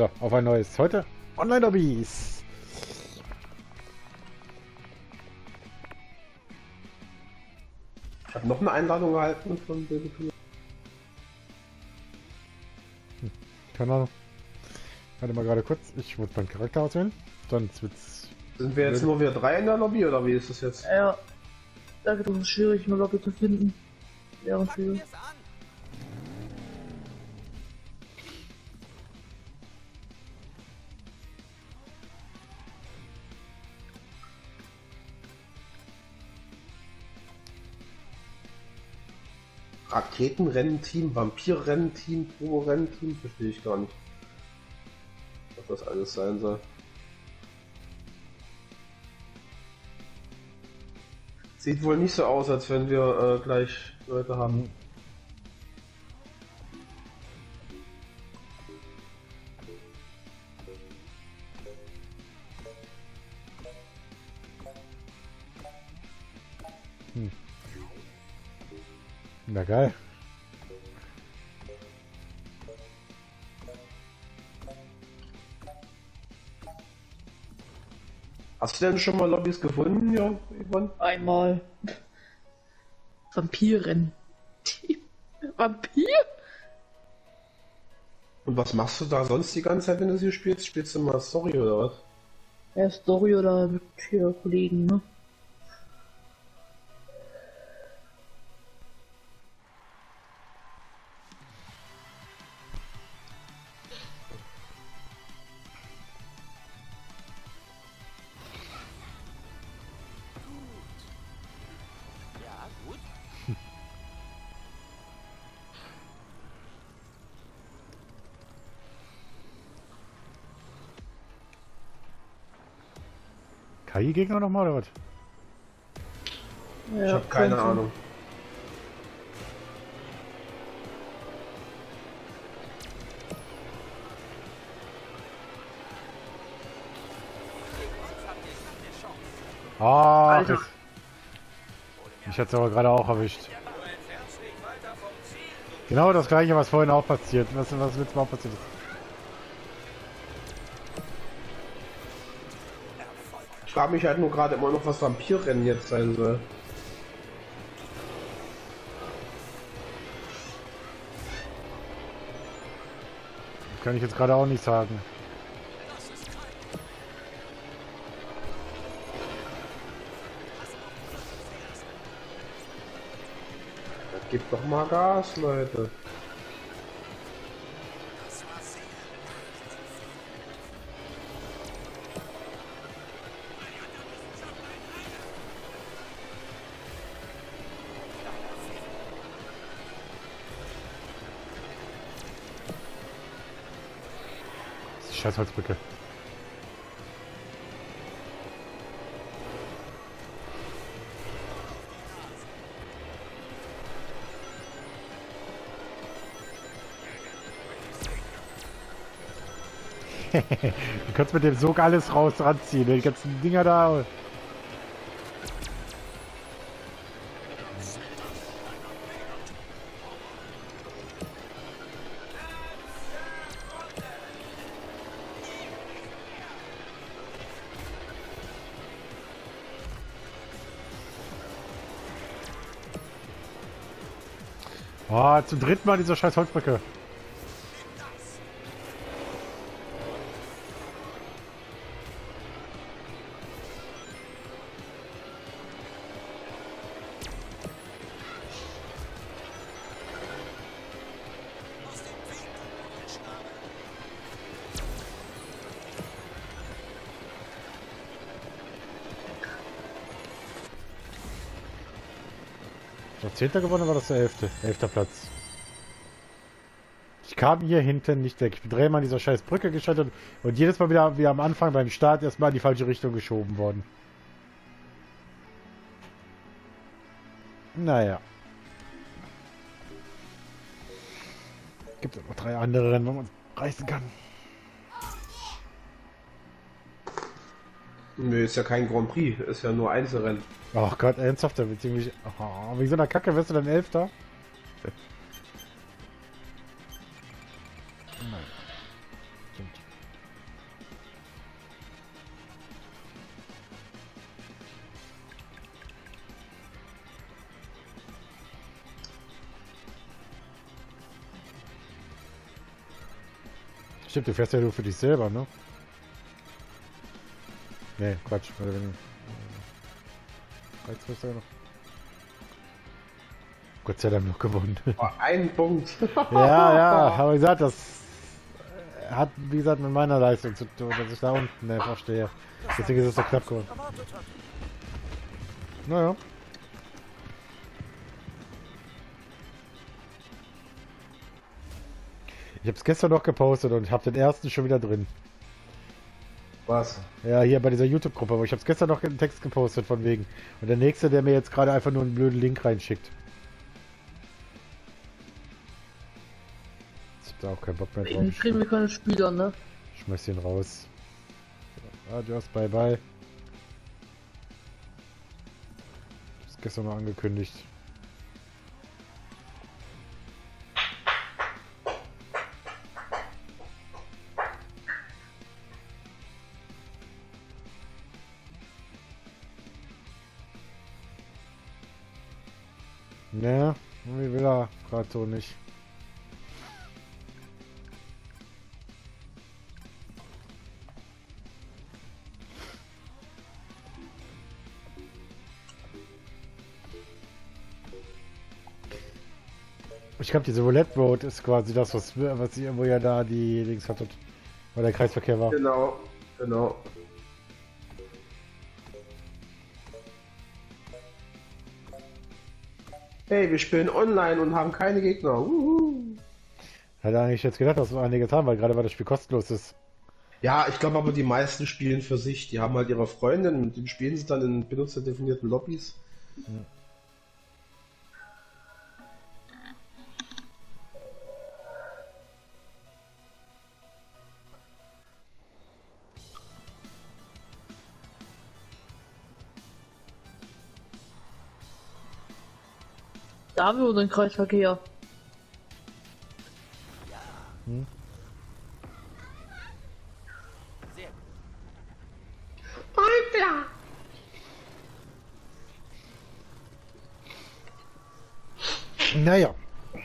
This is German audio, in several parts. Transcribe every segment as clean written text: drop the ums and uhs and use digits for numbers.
So, auf ein neues. Heute Online-Lobbys. Ich habe noch eine Einladung erhalten von Baby. Keine Ahnung. Warte mal gerade kurz. Ich muss meinen Charakter auswählen. Sonst wird's. Sind wir jetzt nur wir drei in der Lobby oder wie ist das jetzt? Ja, das ist schwierig, eine Lobby zu finden. Während Spiel. Raketenrennen-Team, Vampir-Rennen-Team, Turbo-Rennen-Team, verstehe ich gar nicht. Was das alles sein soll. Sieht wohl nicht so aus, als wenn wir gleich Leute haben. Na geil. Hast du denn schon mal Lobbys gefunden, ja, Yvonne? Einmal. Vampiren. Vampir? Und was machst du da sonst die ganze Zeit, wenn du sie spielst? Spielst du mal Story oder was? Ja, Story oder mit hier Kollegen, ne? KI-Gegner nochmal oder was? Ja, Ich habe keine könnte. Ahnung. Ah, Alter. mich hat's aber gerade auch erwischt. Genau das gleiche, was vorhin auch passiert. Was letztes Mal auch passiert ist. Ich frage mich halt nur gerade immer noch, was Vampirrennen jetzt sein soll. Kann ich jetzt gerade auch nicht sagen. Gib doch mal Gas, Leute. Scheiß Holzbrücke. Du kannst mit dem Sog alles ranziehen, die ganzen Dinger da. Oh, zum dritten Mal diese scheiß Holzbrücke. Der 10. gewonnen, war das der 11. 11. Platz. Ich kam hier hinten nicht weg. Ich bin dreimal an dieser scheiß Brücke gescheitert und jedes Mal wieder wie am Anfang beim Start erstmal in die falsche Richtung geschoben worden. Naja. Gibt noch 3 andere Rennen, wo man reißen kann. Nö, ist ja kein Grand Prix, ist ja nur Einzelrennen. Oh Gott, ernsthaft, da wird ziemlich. Oh, wegen so einer Kacke wirst du dann 11. Nein. Stimmt. Stimmt, du fährst ja nur für dich selber, ne? Ne, Quatsch. Warte, wenn jetzt fährst du ja noch. Gott sei Dank noch gewonnen. Oh, ein Punkt. Ja, aber wie gesagt, das hat, wie gesagt, mit meiner Leistung zu tun, dass ich da unten einfach stehe. Deswegen ist es so knapp geworden. Naja. Ich habe es gestern noch gepostet und ich habe den ersten schon wieder drin. Was? Ja, hier bei dieser YouTube-Gruppe, aber ich habe es gestern noch in den Text gepostet von wegen. Und der nächste, der mir jetzt gerade einfach nur einen blöden Link reinschickt. Ich hab da auch keinen Bock mehr drauf. Ich kriegen wir keine Spieler, ne? Schmeiß den raus. Adios, bye bye. Das ist gestern noch angekündigt. Ne, wie will er gerade so nicht. Ich glaube, diese Roulette Road ist quasi das, was wo ja da die links hattet, weil der Kreisverkehr war. Genau, genau. Hey, wir spielen online und haben keine Gegner. Hätte eigentlich jetzt gedacht, dass wir einiges haben, weil gerade weil das Spiel kostenlos ist. Ja, ich glaube aber die meisten spielen für sich. Die haben halt ihre Freundin, mit denen spielen sie dann in benutzerdefinierten Lobbys. Ja. Da haben wir unseren Kreisverkehr. Hm? Naja.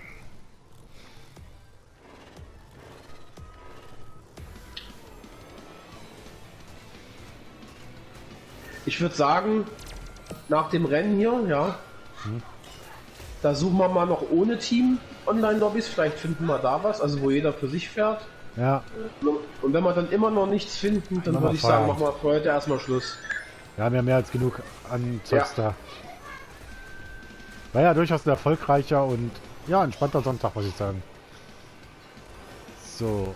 Ich würde sagen, nach dem Rennen hier, ja, da suchen wir mal noch ohne Team Online-Lobbys, vielleicht finden wir da was, also wo jeder für sich fährt. Ja. Und wenn wir dann immer noch nichts finden, dann würde ich sagen, machen wir für heute erstmal Schluss. Wir haben ja mehr als genug an Zeugs da. War ja durchaus ein erfolgreicher und ja, entspannter Sonntag, muss ich sagen. So.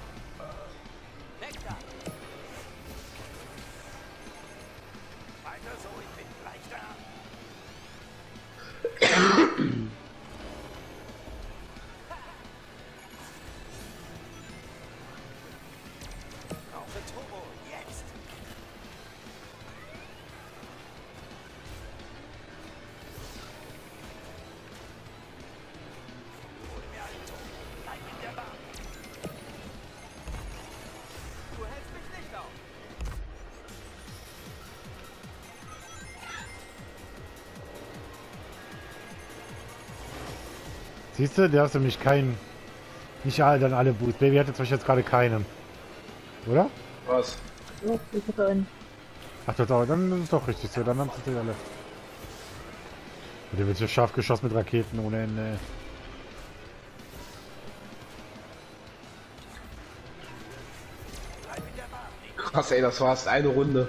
Siehst du, der hast nämlich keinen. Nicht alle, dann alle Boost. Baby hat jetzt jetzt gerade keinen. Oder? Was? Ja, ich hatte einen. Ach, das auch, dann ist es doch richtig so. Dann haben sie alle. Der wird hier scharf geschossen mit Raketen ohne Ende. Krass, ey, das war erst eine Runde.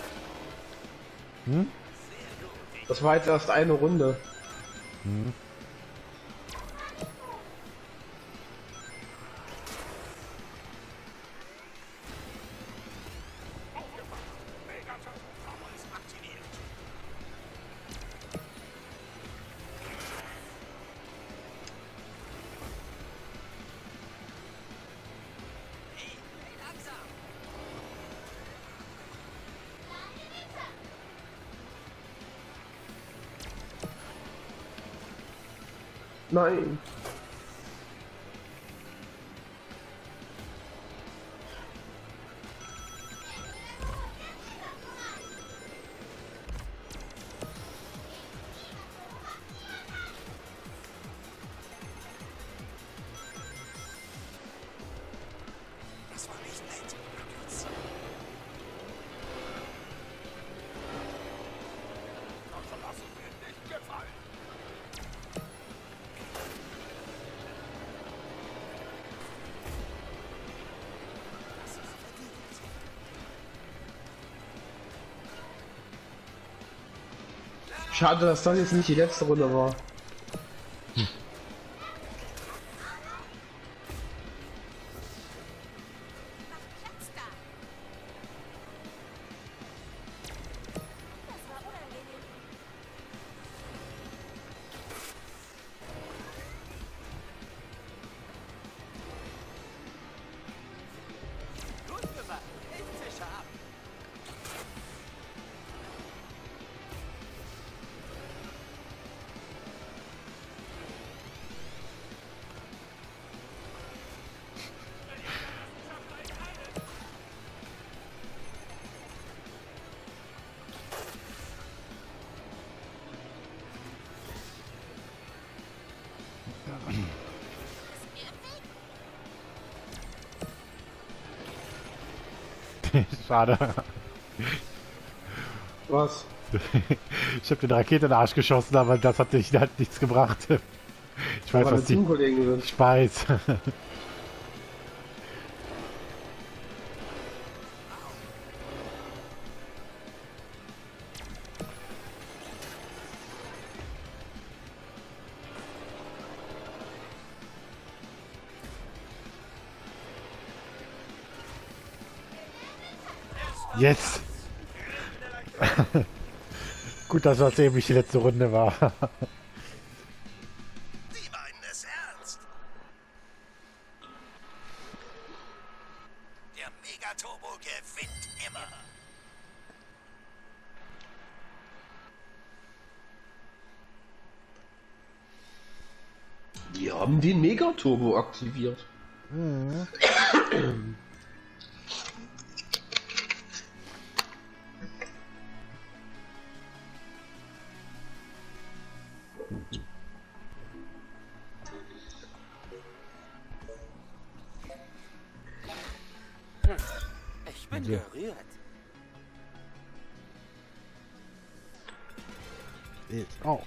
Hm? Das war jetzt erst eine Runde. Hm. Nein. Das war Schade, dass das jetzt nicht die letzte Runde war. Schade. Was? Ich habe den Rakete in den Arsch geschossen, aber das hat halt nichts gebracht. Ich weiß, was die Teamkollegen sind. Ich weiß. Yes! Gut, dass das eben nicht die letzte Runde war. Sie meinen es ernst. Der Megaturbo gewinnt immer. Die haben den Megaturbo aktiviert. Ich bin gerührt. Oh.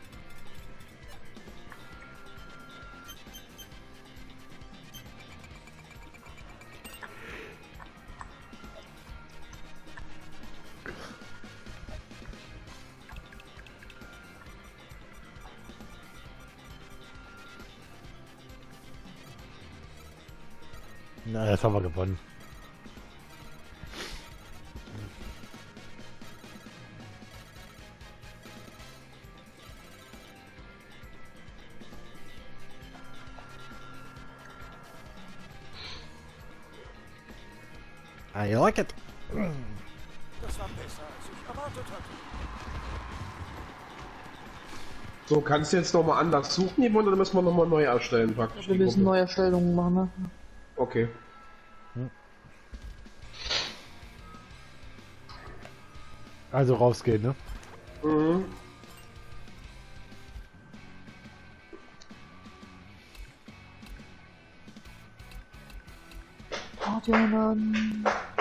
Na, jetzt haben wir gewonnen. I like it. Das war besser, als ich erwartet hatte. So, kannst du jetzt nochmal anders suchen, Yvonne, oder müssen wir nochmal neu erstellen praktisch? Wir müssen neue Erstellungen machen, ne? Okay. Also rausgehen, ne? Mhm. Party einladen.